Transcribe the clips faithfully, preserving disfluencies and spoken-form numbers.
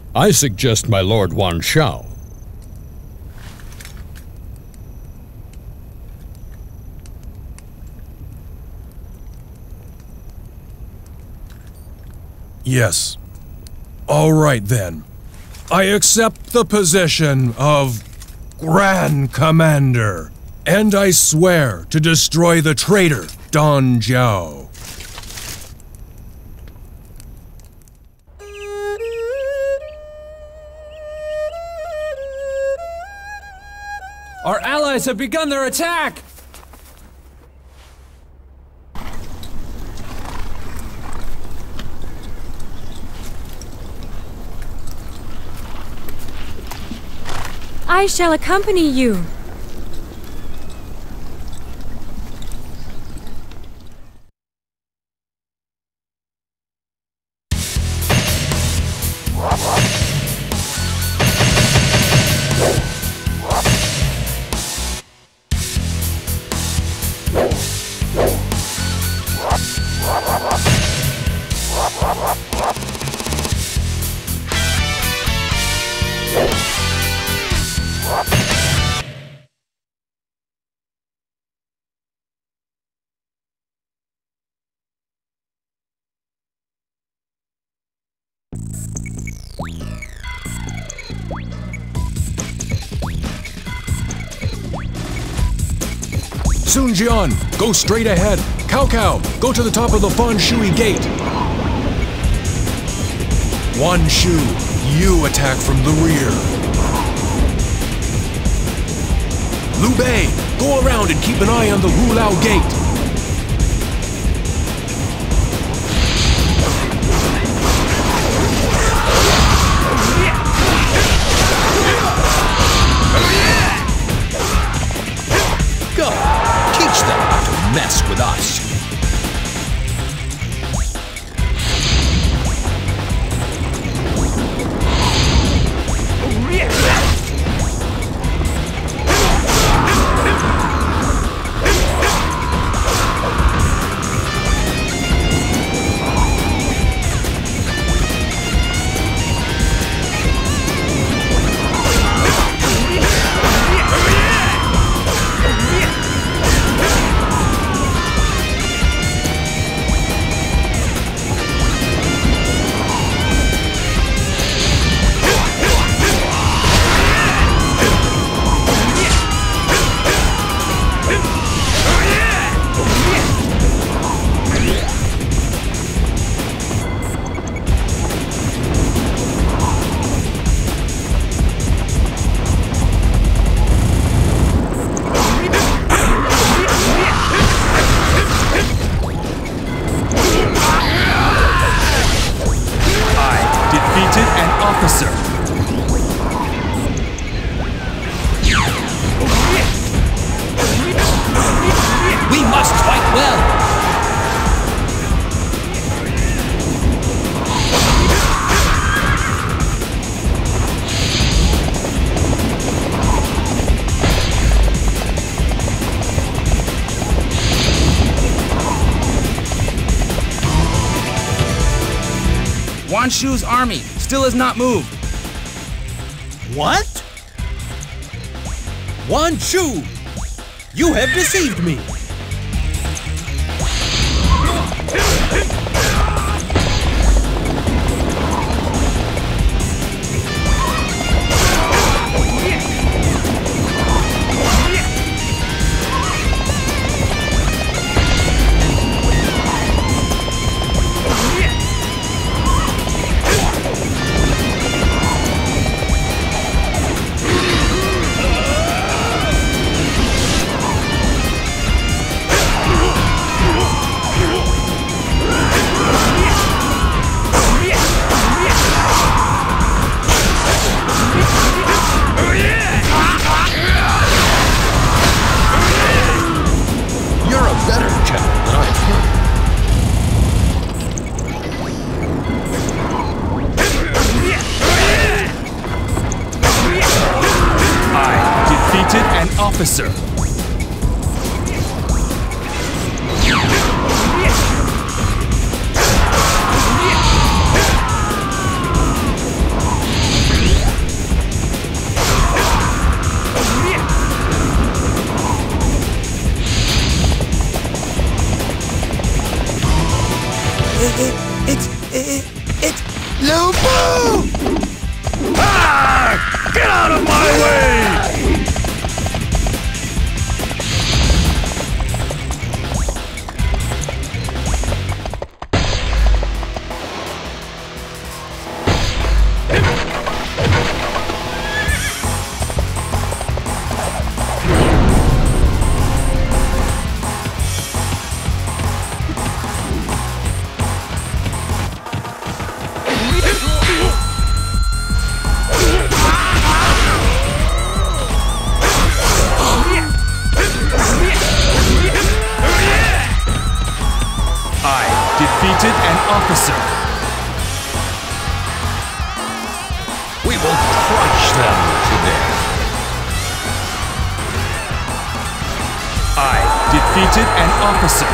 I suggest my Lord Wan Xiao. Yes. All right then. I accept the position of Grand Commander, and I swear to destroy the traitor, Zhang Jiao. Our allies have begun their attack! I shall accompany you. Sun Jian, go straight ahead. Cao Cao, go to the top of the Fan Shui gate. Wan Shu, you attack from the rear. Liu Bei, go around and keep an eye on the Wu Lao gate. Go! Teach them how to mess with us! Wan Shu's army still has not moved. What? Wan Shu! You have deceived me! Officer. Lubu! Ah! Get out of my way! Defeated an officer. We will crush them today. I defeated an officer.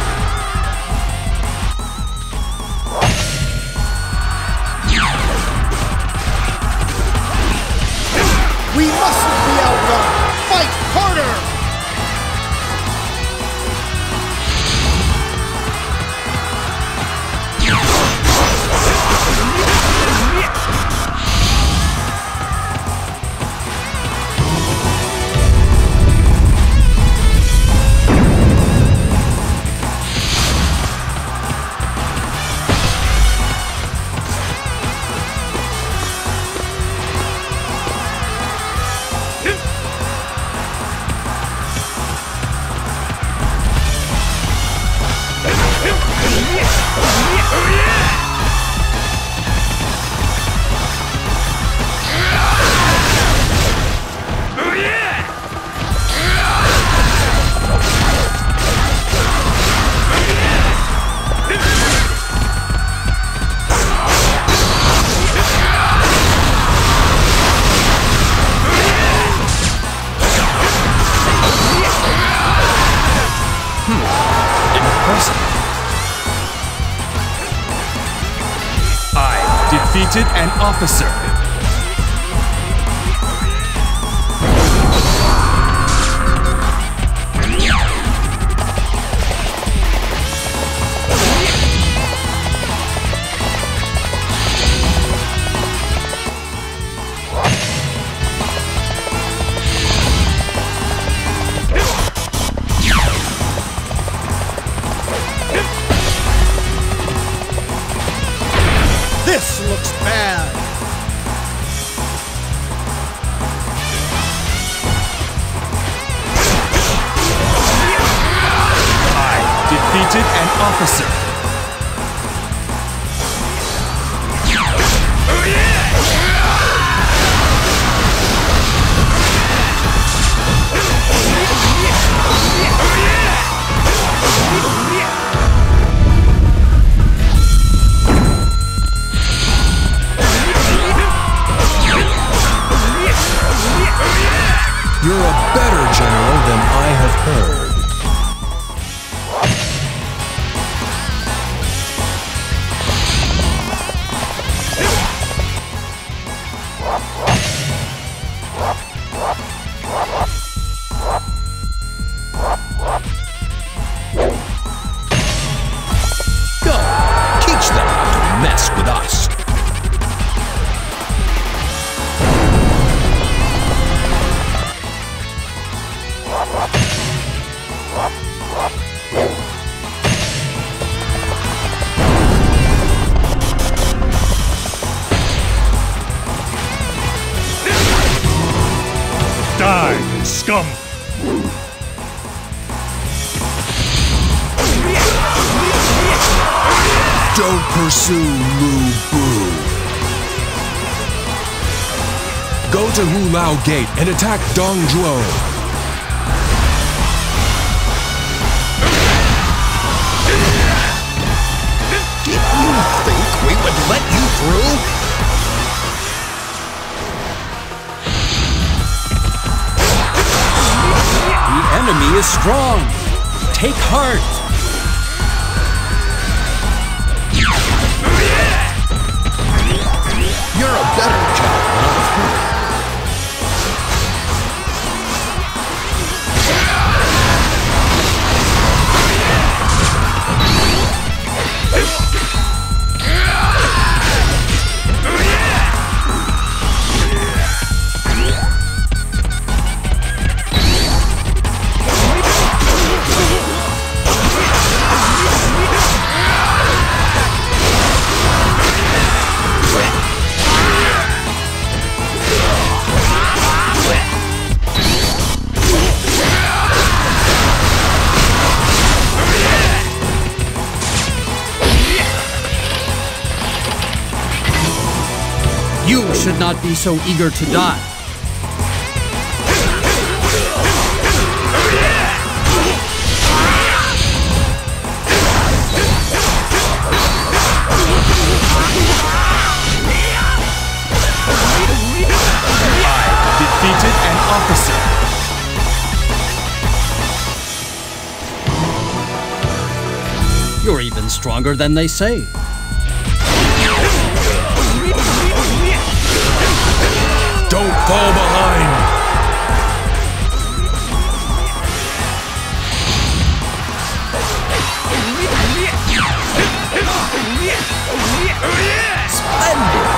We mustn't be outrun! Fight harder! Defeated an officer. This looks bad! I defeated an officer. You're a better general than I have heard. Go! Teach them how to mess with us. Die, scum! Don't pursue Lu Bu. Go to Hu Lao Gate and attack Dong Zhuo. Did you think we would let you through? The enemy is strong. Take heart. You're a better general than I've heard. You should not be so eager to die. Defeated an officer. You're even stronger than they say. Don't fall behind! Splendid!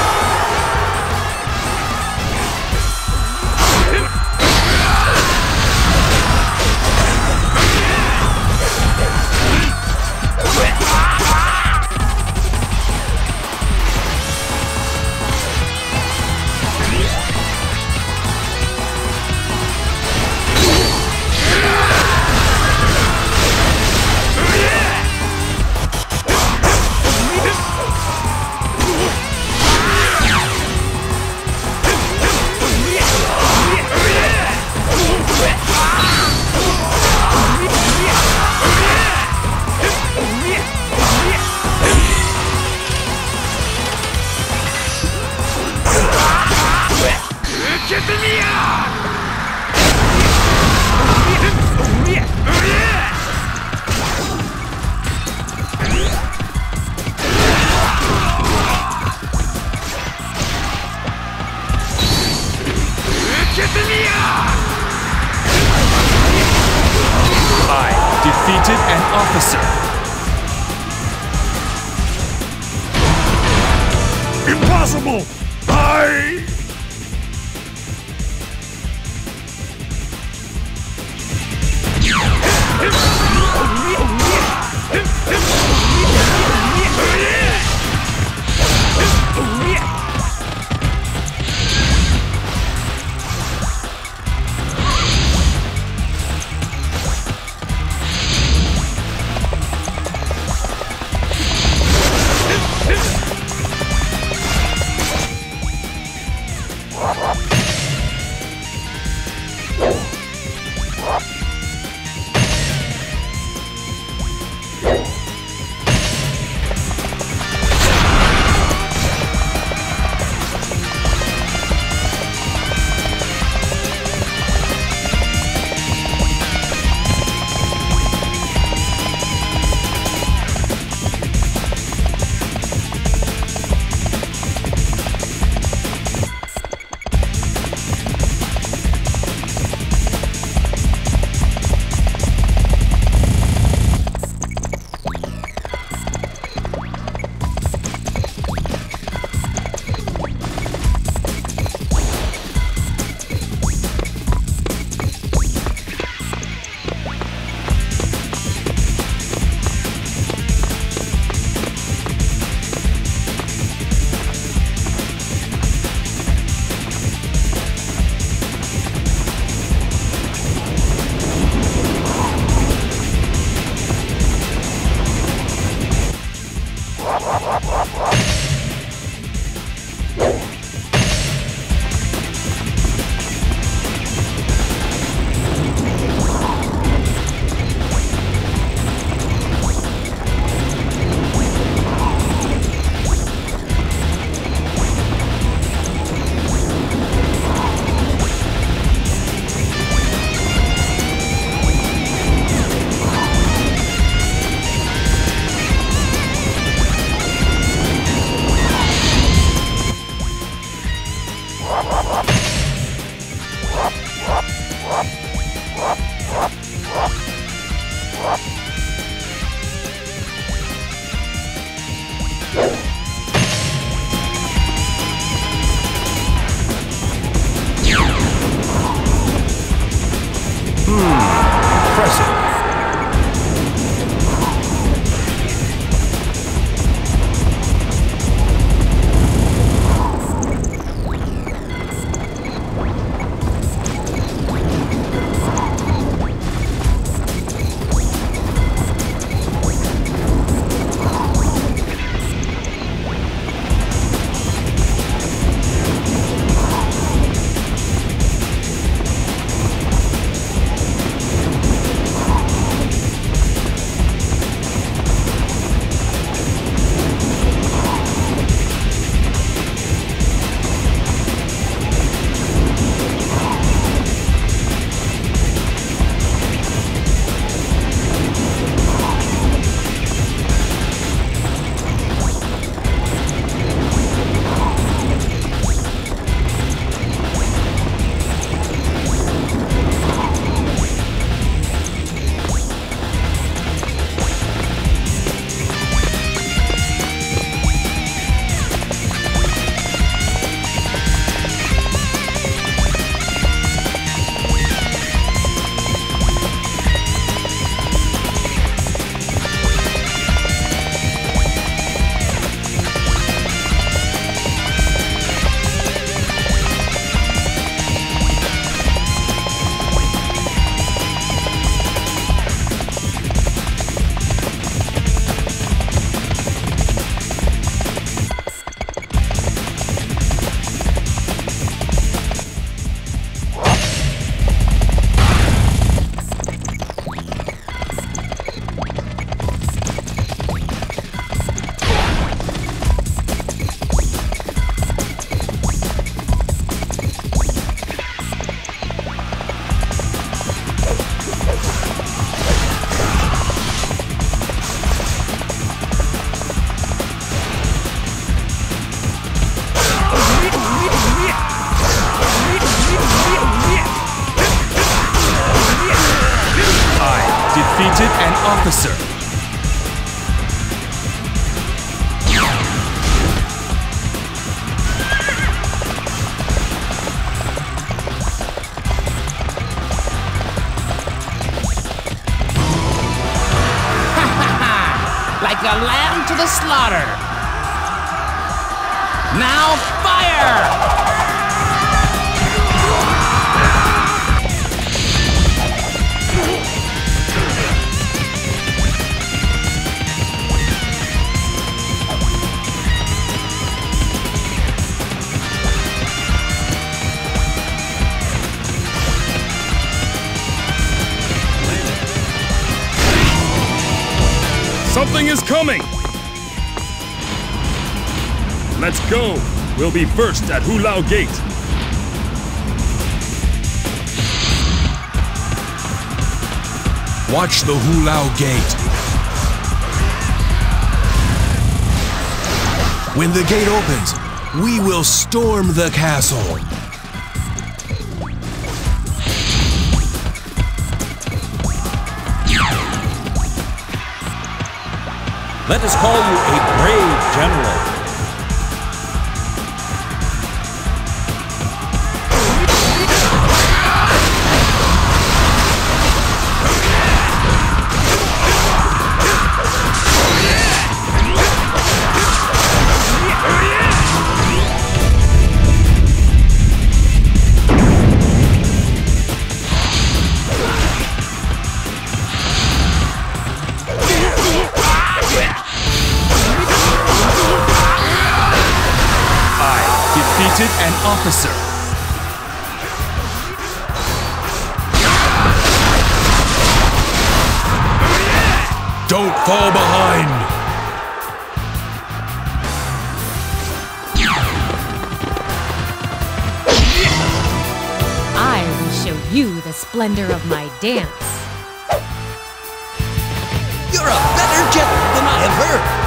I defeated an officer. Impossible! I... officer. Like a lamb to the slaughter. Now fire! Something is coming! Let's go! We'll be first at Hulao Gate. Watch the Hulao Gate. When the gate opens, we will storm the castle. Let us call you a brave general. Defeated an officer. Don't fall behind! I will show you the splendor of my dance. You're a better general than I have heard.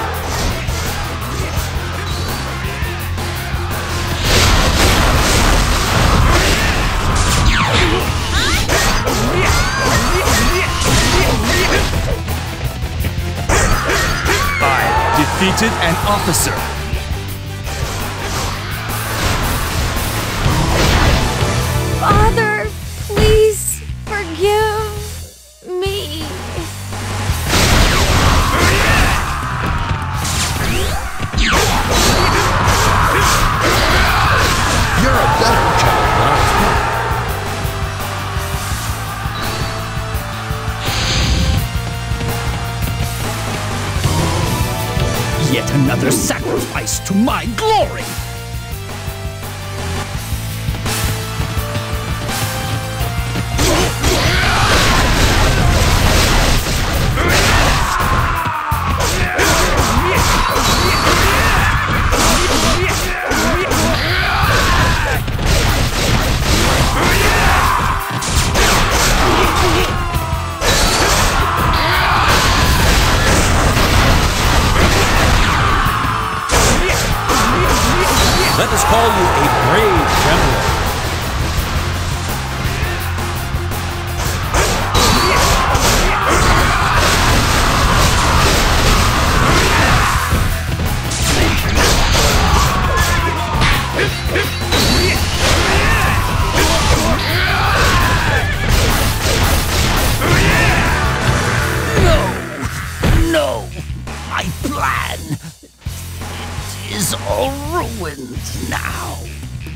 Defeated an officer. Father, please forgive me. You're a better general than I have heard. Yet another sacrifice to my glory! Let us call you a brave general. No! No! My plan! It is all ruined now.